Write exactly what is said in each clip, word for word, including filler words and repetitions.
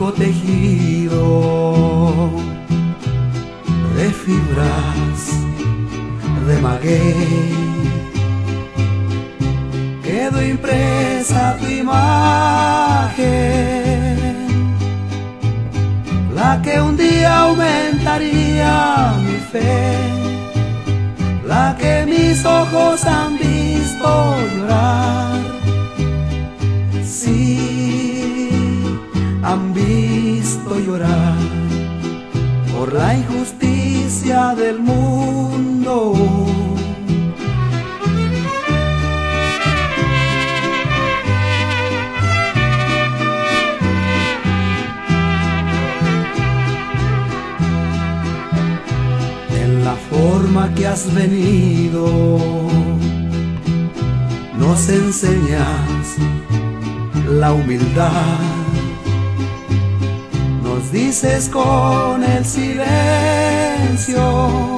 rico tejido de fibras de maguey, quedó impresa tu imagen, la que un día aumentaría mi fe, la que mis ojos han visto llorar. Sí, han visto llorar por la injusticia del mundo. En la forma que has venido, nos enseñas la humildad, nos dices con el silencio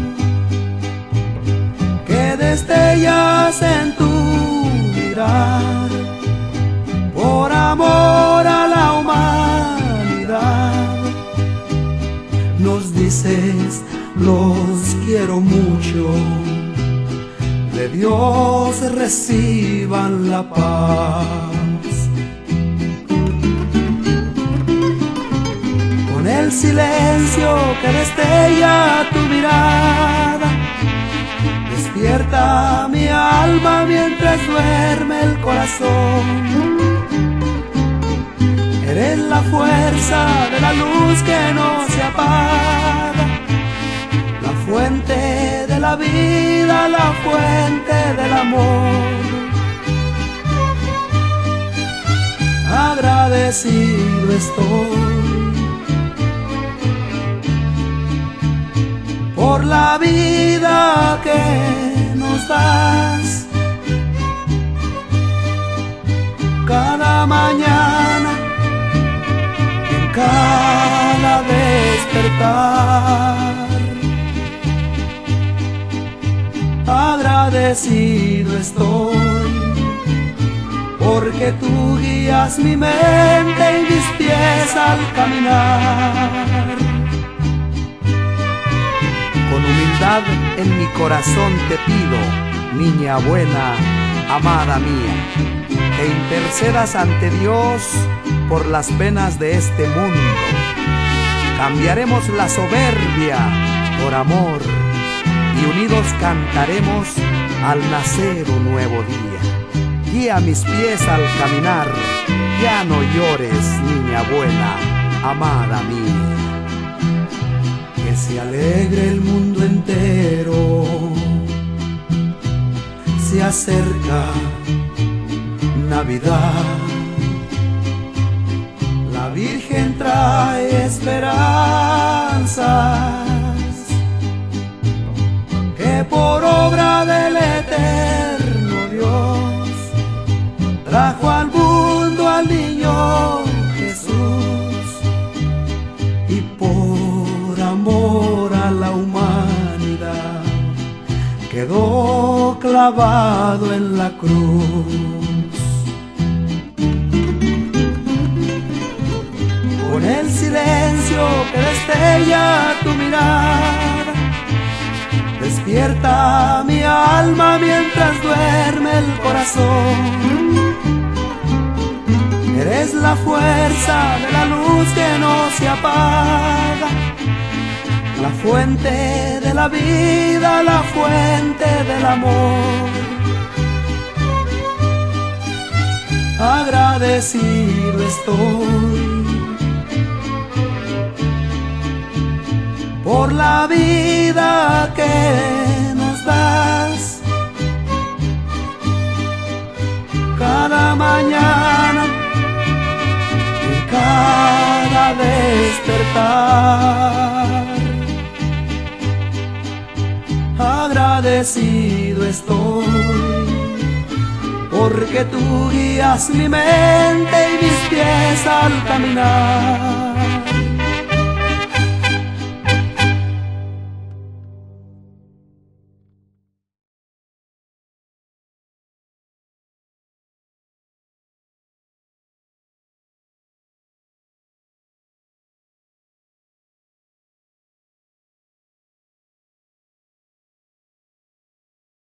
que destellas en tu mirar por amor a la humanidad. Nos dices los quiero mucho, de Dios reciban la paz. Con el silencio que destella tu mirada, despierta mi alma mientras duerme el corazón. Eres la fuerza de la luz que no se apaga, la fuente de la vida, la fuente del amor. Agradecido estoy por la vida que nos das. Cada mañana, en cada despertar, agradecido estoy porque tú guías mi mente y mis pies al caminar. Con humildad en mi corazón te pido, niña buena, amada mía, que intercedas ante Dios por las penas de este mundo. Cambiaremos la soberbia por amor y unidos cantaremos al nacer un nuevo día. Guía mis pies al caminar, ya no llores, niña buena, amada mía. Que se alegre el mundo entero, se acerca Navidad. La Virgen trae esperanzas que por obra del eterno Dios trajo al mundo al niño Jesús, y por amor a la humanidad quedó clavado en la cruz. Con el silencio que destella tu mirada, despierta mi alma mientras duerme el corazón. Eres la fuerza de la luz que no se apaga, la fuente de la vida, la fuente del amor. Agradecido estoy por la vida que nos das. Cada mañana, en cada despertar, agradecido estoy porque tú guías mi mente y mis pies al caminar.